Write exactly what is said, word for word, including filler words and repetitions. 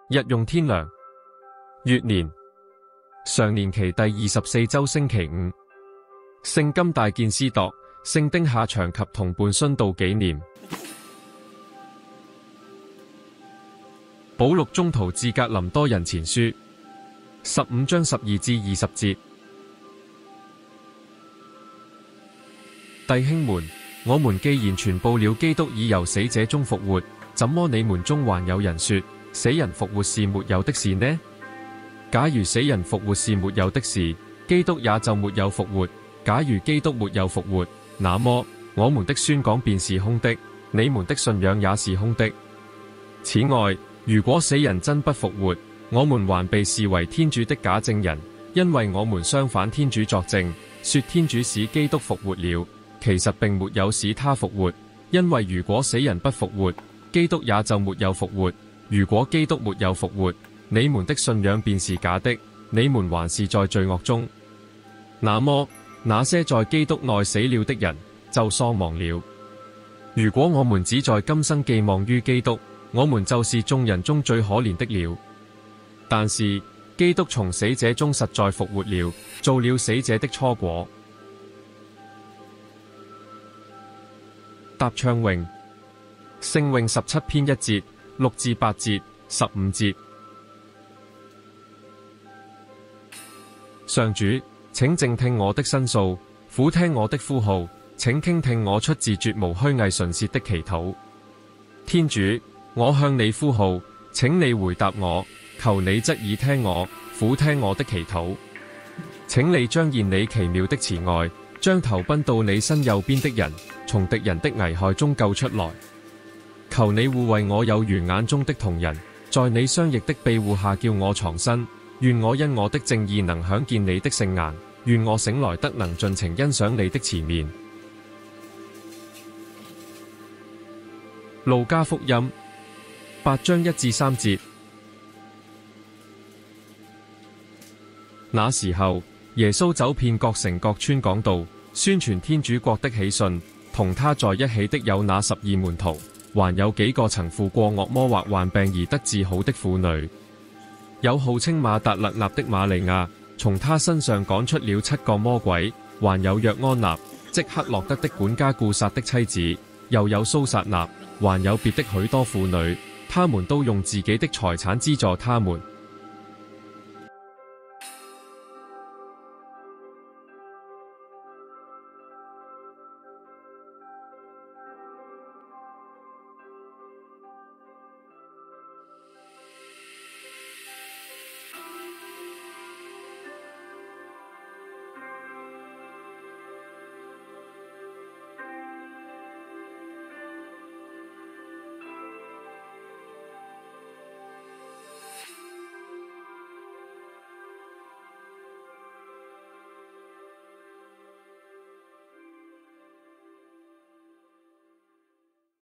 日用天糧，乙年，常年期第二十四周星期五，聖金大建司鐸、聖丁夏祥及同伴殉道紀念。保祿宗徒致格林多人前書，十五章十二至二十節。弟兄們，我們既然傳報了基督已由死者中復活，怎麼你們中還有人說死人復活是沒有的事呢？假如死人復活是沒有的事，基督也就沒有復活。假如基督沒有復活，那麼我們的宣講便是空的，你們的信仰也是空的。此外，如果死人真不復活，我們還被視為天主的假證人，因為我們相反天主作證，說天主使基督復活了，其實並沒有使他復活。因為如果死人不復活，基督也就沒有復活。如果基督沒有復活，你們的信仰便是假的，你們還是在罪惡中。那麼那些在基督內死了的人就喪亡了。如果我們只在今生寄望於基督，我們就是眾人中最可憐的了。但是基督從死者中實在復活了，做了死者的初果。答唱詠，聖詠十七篇一節，六至八節，十五節。上主，請靜聽我的申訴，俯聽我的呼號，請傾聽我出自絕無虛偽唇舌的祈禱。天主，我向你呼號，請你回答我，求你側耳聽我，俯聽我的祈禱。請你彰現你奇妙的慈愛，將投奔到你身右邊的人從敵人的危害中救出來。求你護衛我有如眼中的瞳人，在你雙翼的庇護下叫我藏身。願我因我的正義能享見你的聖顏，願我醒來得能盡情欣賞你的慈面。路加福音八章一至三節。那時候，耶穌走遍各城各村講道，宣傳天主國的喜訊。同他在一起的有那十二門徒，還有幾個曾附過惡魔或患病而得治好的婦女。有號稱馬達勒納的瑪利亞，從他身上趕出了七個魔鬼；還有約安納，即克洛德的管家顧撒的妻子；又有蘇撒納，還有別的許多婦女，他們都用自己的財產資助他們。